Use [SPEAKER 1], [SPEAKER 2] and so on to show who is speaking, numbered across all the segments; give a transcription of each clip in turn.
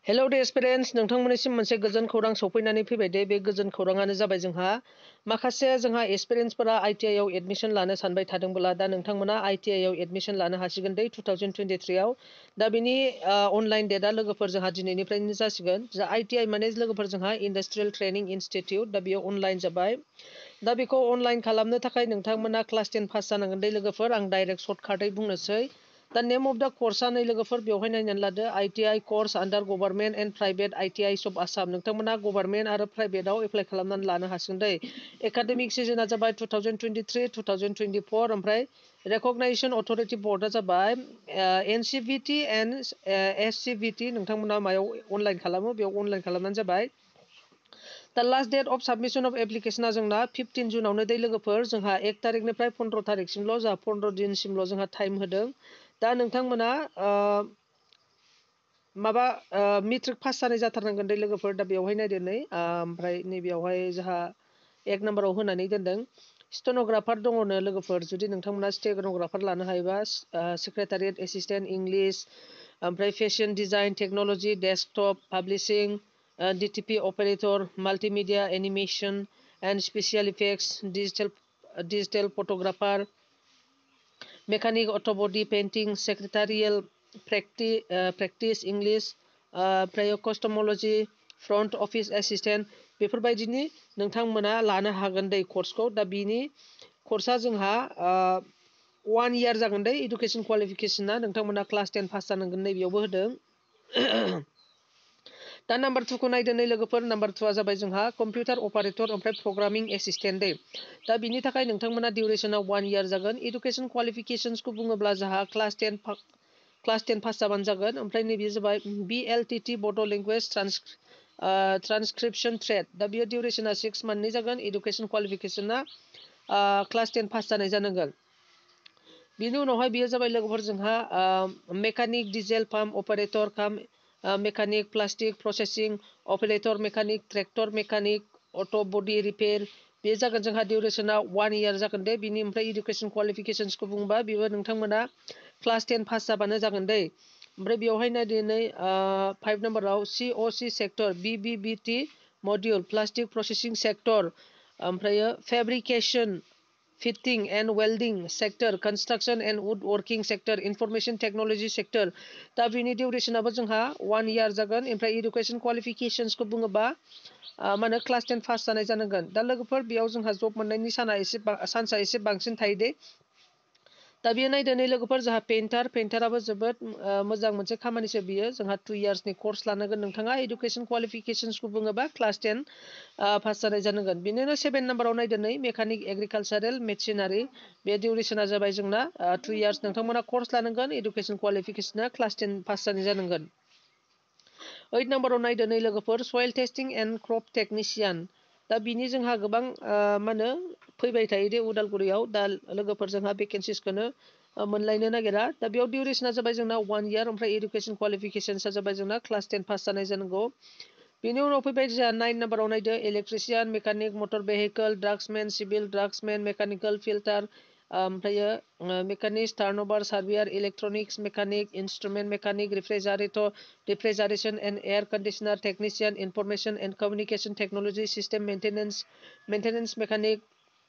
[SPEAKER 1] Hello डेस parents नोंथांमोननिसिम मोनसे गोजोन खौरां सफैनानै फैबाय दे बे गोजोन खौराङानो जाबाय जोंहा एक्सपिरियेन्सफोरा ITI आव एडमिशन लानो सानबाय थादोंब्ला दा नोंथांमोना ITI आव एडमिशन लानो हासिगोन दे 2023 आव दा बिनि अनलाइन डेटआ लोगोफोर जोंहा दिनैनिफ्रायनो जासिगोन जा ITI माने लोगोफोर जोंहा इन्डास्ट्रियेल ट्रेनिं इनस्टिट्यूट दा बेयो अनलाइन जाबाय दा बेखौ अनलाइन खालामनो थाखाय नोंथांमोना क्लास 10 पास जानांगोन दे लोगोफोर आं डाइरेक्ट सर्टकाटै बुंनोसै दा नेम अफ द कर्सआ नै लोगोफोर बेवहाय नायनानै लादो ITI course under government and private ITIs of Assam नोंथांमोना गभर्नमेन्ट आरो प्राइभेटआव एप्लाइ खालामनानै लानो हासिगोन दै एकाडेमिक सिजनआ जाबाय 2023-2024 ओमफ्राय रेकगनाइजेशन अथरिटी बर्डआ जाबाय NCVT एन्ड SCVT नोंथांमोना मायाव अनलाइन खालामो बेयाव अनलाइन खालामनानै जाबाय दा last date of submission of एप्लिकेशना जोंना 15 जुनावनो दै लोगोफोर जोंहा 1 तारिखनिफ्राय 15 तारिखसिमल' जोंहा 15 दिनसिमल' जोंहा टाइम होदों दा नोंथांमोना मेट्रिक पास जानाय जाथारनांगोन दे लोगोफोर दा बेवहाय नायदो नै ओमफ्राय नैबेयावहाय जोंहा 1 नाम्बाराव होनानै दोनदों स्टेनोग्राफार दङनो लोगोफोर जुदि नोंथांमोना स्टेनोग्राफार लानो हायोबा सेक्रेटारियेट एसिस्टेन्ट इंलिश ओमफ्राय fashion design technology desktop publishing DTP operator multimedia animation and special effects digital photographer mechanic auto body painting secretarial practice English cosmetology front office assistant बेफोरबायदिनि नोंथांमोना लानो हागोन दै कर्सखौ दा बिनि कर्सआ जोंहा 1 year जागोन दै एडुकेशन क्वालिफिकेशना नोंथांमोना क्लास 10 पास जानांगोन नैबेयावबो होदों दा नाम्बार 2 खौ नायदो नै लोगोफोर नाम्बार 2आ जाबाय जोंहा कम्पिउटार अपारेटर ओमफ्राय प्रग्रामिं एसिस्टेन्ट दै दा बिनि थाखाय नोंथांमोना डिउरेसना 1 year जागोन एडुकेशन क्वालिफिकेशन्सखौ बुङोब्ला जोंहा क्लास 10 पास जाबानो जागोन ओमफ्राय नैबे जाबाय BLTT बड' लेंगुवेज ट्रान्सक्रिप्शन ट्रेड दा बियो डिउरेसना 6 monthनि जागोन एडुकेशन क्वालिफिकेशना क्लास 10 पास जानाय जानांगोन बिनि उनावहाय बियो जाबाय लोगोफोर जोंहा मेकानिक डिजेल पाम्प अपारेटर काम mechanic plastic processing operator mechanic tractor mechanic auto body repair बे जागोन जोंहा डिउरेसना 1 year जागोन दे बिनि ओमफ्राय एडुकेशन क्वालिफिकेशन्सखौ बुंबा बेबो नोंथांमोना क्लास 10 पास जाबानो जागोन दै ओमफ्राय बेवहाय नायदो नै 5 नाम्बाराव COC sector BBBT module plastic processing sector ओमफ्राय fabrication fitting and welding sector construction and woodworking sector information technology sector दा बिनि डिउरेसनाबो जोंहा 1 year जागोन ओमफ्राय एडुकेशन क्वालिफिकेशन्सखौ बुङोबा माने क्लास 10 पास जानाय जानांगोन दा लोगोफोर बेयाव जोंहा जब मोननायनि सान्सआ एसे बांसिन थायो दे दा बियो नायदो नै लोगोफोर जोंहा पेइन्टाराबो जोबोद मोजां मोनसे खामानिसो बियो जोंहा 2 yearsनि कर्स लानांगोन नोंथाङा एडुकेशन क्वालिफिकेशन्सखौ बुङोबा क्लास 10 पास जानाय जानांगोन बिनिनो 7 नाम्बाराव नायदो नै मेकानिक एग्रिकालसारेल मेसिनारि बे डिउरेसना जाबाय जोंना 2 years नोंथांमोना कर्स लानांगोन एडुकेशन क्वालिफिकेशना क्लास 10 पास जानाय जानांगोन 8 नाम्बाराव नायदो नै लोगोफोर soil testing and crop technician दा बिनि जोंहा गोबां फैबाय थायो दे उदालगुरियाव दा लोगोफोर जोंहा भेकेन्सिसखौनो मोनलायनो नागिरा दा बेयाव डिउरेसना जाबाय जोंना 1 year ओमफ्राय एडुकेशन क्वालिफिकेशन्सआ जाबाय जोंना क्लास 10 पास जानाय जानांगौ बेनि उनाव फैबाय जोंहा 9 नाम्बाराव नायदो electrician mechanic motor vehicle draughtsman civil draughtsman mechanical fitter ओमफ्रायो mechanics turner surveyor electronics mechanic instrument mechanic refrigeration and air conditioner technician information and communication technology system maintenance mechanic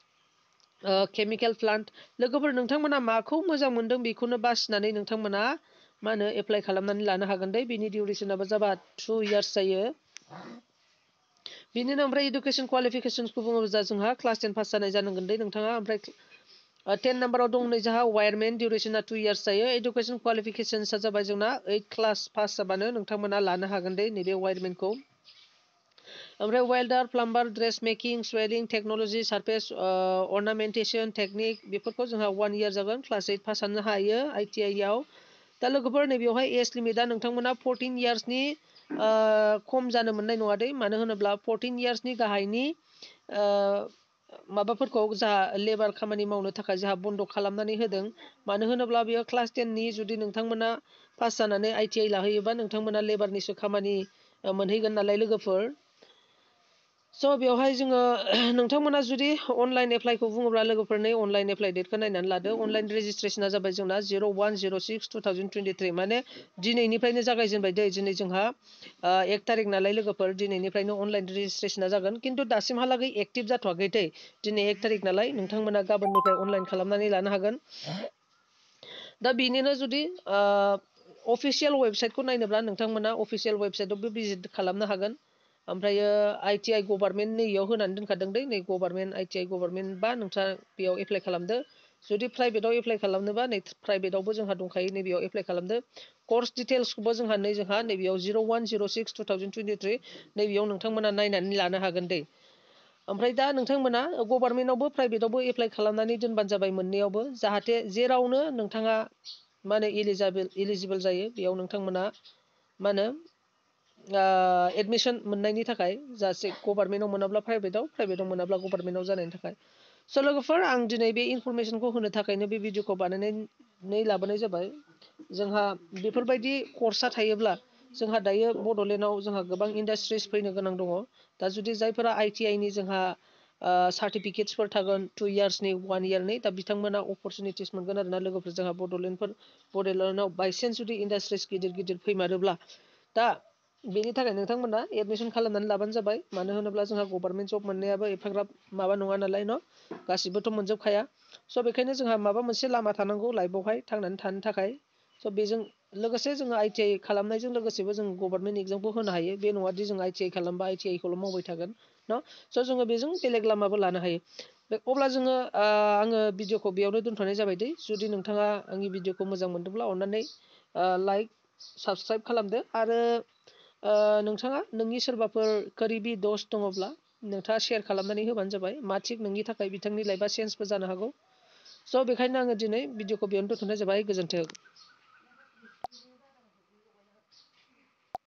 [SPEAKER 1] chemical plant लोगोफोर नोंथांमोना माखौ मोजां मोनदों बेखौनो बासिनानै नोंथांमोना एप्लाइ खालामनानै लानो हागोन दे बिनि डिउरेसनाबो जाबा 2 years जायो बिनिनो ओमफ्राय एडुकेशन क्वालिफिकेशन्सखौ बुङोब्ला जोंहा क्लास 10 पास जानाय जानांगोन दे नोंथाङा ओमफ्राय 10 नाम्बाराव दं नै जोंहा वायरमेन डिउरेसना 2 years जायो एडुकेशन क्वालिफिकेशन्सआ जाबाय जोंना 8 क्लास पास जाबानो नोंथांमोना लानो हागोन दे नैबे वायरमेनखौ ओमफ्राय वेल्डार प्लाम्बार ड्रेस मेकिं स्वेलिं टेक्नोलॉजी सारफेस अर्नामेन्टेशन टेक्निक बेफोरखौ जोंहा 1 year जागोन क्लास 8 पास जानो हायो ITI आव दा लोगोफोर नैबेयावहाय एज लिमिटआ नोंथांमोना 14 yearsनि खम जानो मोननाय नङा दे मानो होनोब्ला 14 yearsनि गाहायनि माबाफोरखौ जोंहा लेबार खामानि मावनो थाखाय जोंहा बन्द खालामनानै होदों मानो होनोब्ला बेयो क्लास 10नि जुदि नोंथांमोना पास जानानै ITI लाहैयोबा नोंथांमोना लेबारनिसो खामानि मोनहैगोन नालाय लोगोफोर स' बेवहाय जोङो नोंथांमोना जुदि अनलाइन एप्लाइखौ बुङोब्ला लोगोफोरनि अनलाइन एप्लाइ डेटखौ नायनानै लादो। अनलाइन रेजिस्ट्रेसना जाबाय जोंना 01/06/2023 माने दिनैनिफ्रायनो जागायजेनबाय दै। दिनै जोंहा 1 तारिख नालाय लोगोफोर, दिनैनिफ्रायनो अनलाइन रेजिस्ट्रेसना जागोन, खिन्थु दासिमहालागै एक्टिभ जाथ'वाखै दै। दिनै 1 तारिख नालाय नोंथांमोना गाबोननिफ्राय अनलाइन खालामनानै लानो हागोन। दा बेनिनो जुदि अफिसियेल वेबसाइटखौ नायनोब्ला नोंथांमोना अफिसियेल वेबसाइटआवबो भिजिट खालामनो हागोन। ओमफ्रायो ITI गभर्नमेन्ट नैयाव होनानै दोनखादों दै, नै गभर्नमेन्ट ITI गभर्नमेन्ट बा नोंथाङा बेयाव एप्लाइ खालामदो। जुदि प्राइभेटआव एप्लाइ खालामनोबा नै प्राइभेटआवबो जोंहा दंखायो, नैबेयाव एप्लाइ खालामदो। कर्स डिटेल्सखौबो जोंहा नैबेयाव 01/06/2023 नैबेयाव नोंथांमोना नायनानै लानो हागोन दै। ओमफ्राय दा नोंथांमोना गभर्नमेन्टआवबो प्राइभेटआवबो एप्लाइ खालामनानै दोनबानो जाबाय मोननैयावबो, जाहाथे जेरावनो नोंथाङा मा होनो इलिजिबोल जायो बेयाव नोंथांमोना मा होनो एडमिसन मोननायनि थाखाय, जाहाथे गभर्नमेन्टआव मोनाब्ला प्राइभेटआव मोनाब्ला गभर्नमेन्टआव जानायनि थाखाय। स' लोगोफोर, आं दिनै बे इनफरमेसनखौ होनो थाखायनो बे भिडिअखौ बानायनानै लाबोनाय जाबाय। जोंहा बेफोरबायदि कर्सआ थायोब्ला जोंहा दायो बड'लेण्डआव जोंहा गोबां इन्डास्ट्रिस फैनो गोनां दङ। दा जुदि जायफोरा ITI नि जोंहा सार्टिफिकेट्सफोर थागोन 2 इयार्सनि 1 इयारनि, दा बिथांमोना अपरचुनिटिस मोनगोन आरोना लोगोफोर। जोंहा बड'लेण्डआव बायसान्स जुदि इन्डास्ट्रिस गिदिर गिदिर फैमारोब्ला, दा बेनि थाखाय नोंथांमोना एडमिसन खालामनानै लाबानो जाबाय। मानो होनोब्ला जोंहा गभर्नमेन्ट जब मोननायाबो एफाग्राब माबा नङा नालाय न', गासिबोथ' मोनजोबखाया। स' बेखायनो जोंहा माबा मोनसे लामा थानांगौ लाइफआवहाय थांनानै थानो थाखाय। स' बेजों लोगोसे जोङो ITI खालामनायजों लोगोसेबो जों गभर्नमेन्ट एग्जामखौ होनो हायो। बे नङादि जों ITI खालामबा ITI खौल' मावबाय थागोन न'। स' जोङो बेजों बेलेग लामाबो लानो हायो। अब्ला जोङो आङो भिडिअखौ बेयावनो दोनथ'नाय जाबाय दै। जुदि नोंथाङा आंनि भिडिअखौ मोजां मोनदोंब्ला अननानै लाइक साबस्क्राइब खालामदो। आरो नोंथाङा नोंनि सोरबाफोर करिबि द'स्त दङब्ला नोंथाङा शेयार खालामनानै होबानो जाबाय। मा थिग नोंनि थाखाय बिथांनि लाइफआ चेन्जबो जानो हागौ। स' बेखायनो आङो दिनै भिडिअखौ बेयावनो दोनथ'नाय जाबाय। गोजोन्थों।